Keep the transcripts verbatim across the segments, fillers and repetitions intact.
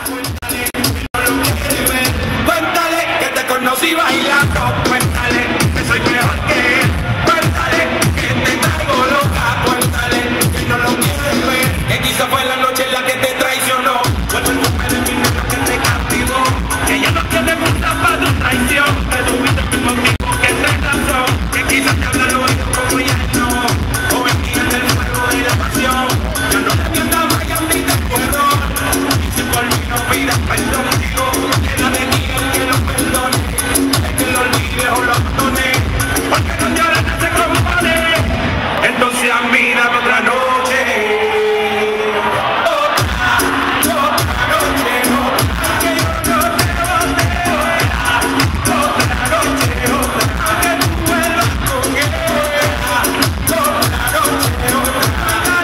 Cuéntale que te conocí bailando, cuéntale que soy mejor que él, cuéntale que te traigo loca, cuéntale que no lo quieres ver, que quizá fue la noche en la que te traicionó, fue el golpe de mi negro que te castigó, que ella no tiene mucha para tu traición, que tuviste el mismo tipo que te razón, que quizás te habla lo oído como ella no, joven guía del fuego de la pasión, yo no te miento más ya ni te puedo, y si por mí no pidas perdón, digo, que no te diga que lo perdone, es que lo olvide o lo abandone, porque no lloras no se compone, entonces a mí dame otra noche, otra, otra noche, otra, que yo no te volteo, otra noche, otra, que tú vuelvas con ella, otra noche, otra,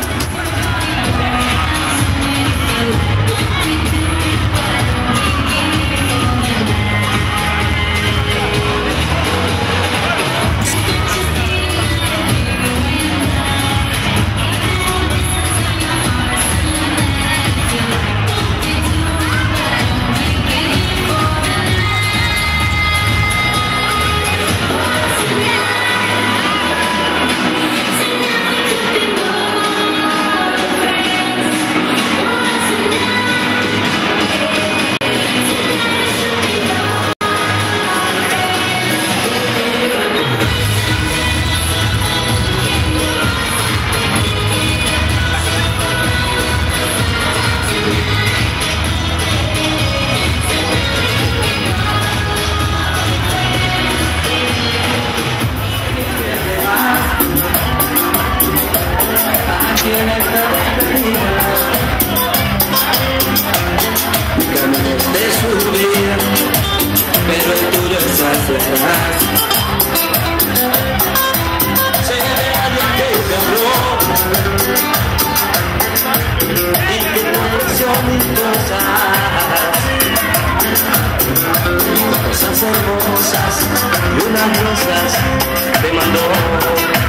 Caminos de su vida, pero el tuyo es hacia atrás. Sé de alguien que te habló y que te ofreció mil cosas, cosas hermosas y unas rosas te mandó.